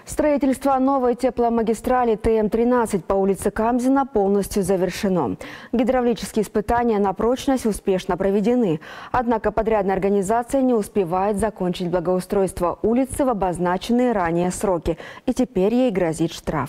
Строительство новой тепломагистрали ТМ-13 по улице Камзина полностью завершено. Гидравлические испытания на прочность успешно проведены. Однако подрядная организация не успевает закончить благоустройство улицы в обозначенные ранее сроки. И теперь ей грозит штраф.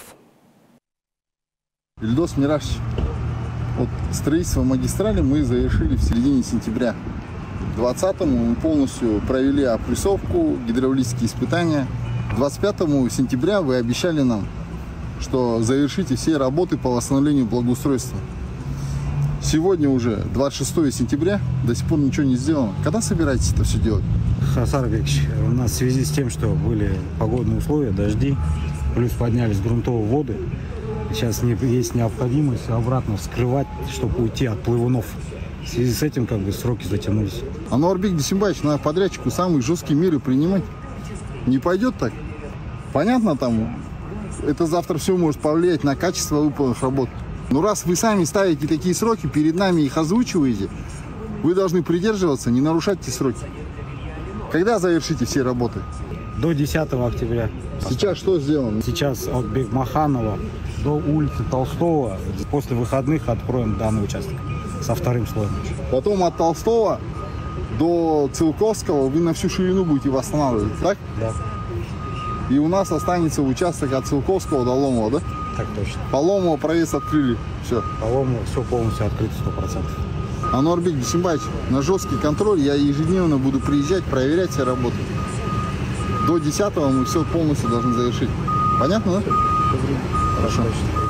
Ильдос Мирашевич, вот строительство магистрали мы завершили в середине сентября. 20-му мы полностью провели опрессовку, гидравлические испытания. 25 сентября вы обещали нам, что завершите все работы по восстановлению благоустройства. Сегодня уже 26 сентября, до сих пор ничего не сделано. Когда собираетесь это все делать? Хасан Арбекович, у нас в связи с тем, что были погодные условия, дожди, плюс поднялись грунтовые воды, сейчас есть необходимость обратно вскрывать, чтобы уйти от плывунов. В связи с этим сроки затянулись. Ануарбек Десимбаевич, надо подрядчику самые жесткие меры принимать. Не пойдет так? Понятно, это завтра все может повлиять на качество выполненных работ. Но раз вы сами ставите такие сроки, перед нами их озвучиваете, вы должны придерживаться, не нарушать эти сроки. Когда завершите все работы? До 10 октября. Сейчас что сделано? Сейчас от Бекмаханова до улицы Толстого после выходных откроем данный участок со вторым слоем. Потом от Толстого до Целковского вы на всю ширину будете восстанавливать, так? Да. И у нас останется участок от Целковского до Ломова, да? Так точно. По Ломову проезд открыли, все. По Ломову все полностью открыто, 100%. Ануарбек Десимбаевич, на жесткий контроль я ежедневно буду приезжать, проверять все работы. До 10-го мы все полностью должны завершить. Понятно, да? Хорошо.